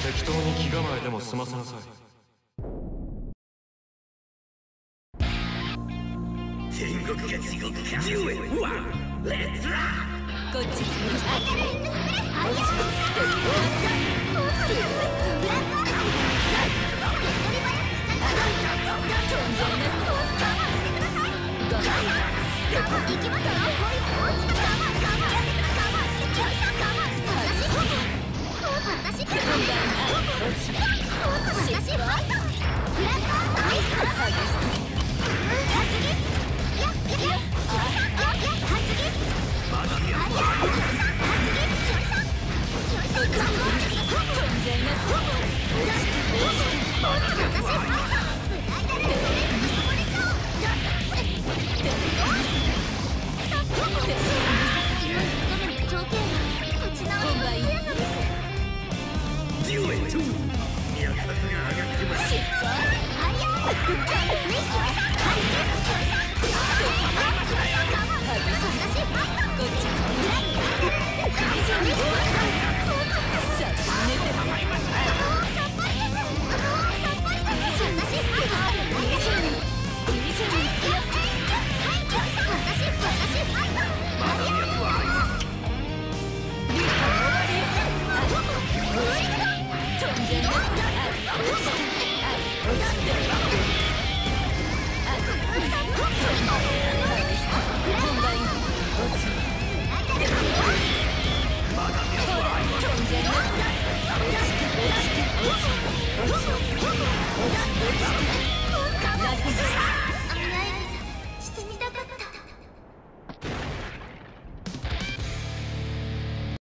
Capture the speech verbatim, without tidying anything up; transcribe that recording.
適当に気構えでも済ませなさい。 天国か地獄かデュエルワンレッツラーこっちにあげるスアイアンストリートオープンブラックアイ行きますよ。私私私ファイトフラッカーアイスクラスやっやっやっはじぎまだやっはじぎちょいさちょいさちょいさ完全な私ファイトブライダルそこに行こう条件は立ち直りの速さです。デュエット宮崎が上がってます。失敗アイアンフリッシュハイゲームチョイサー私ファイトこっちにブライダルクリジョンにさあ寝てもらいましたよ。さっぱりですさっぱりです私ファイトクリジョンクリジョンはいチョイサー私私ファイトまだ脈はあります。リハーバリ飛んでます。あ、落ちて、あ、落ちて。あ、飛んでます。本番落ち。まだ飛んでます。落ちて、落ちて、落ちて、落ちて、落ちて、落ちて。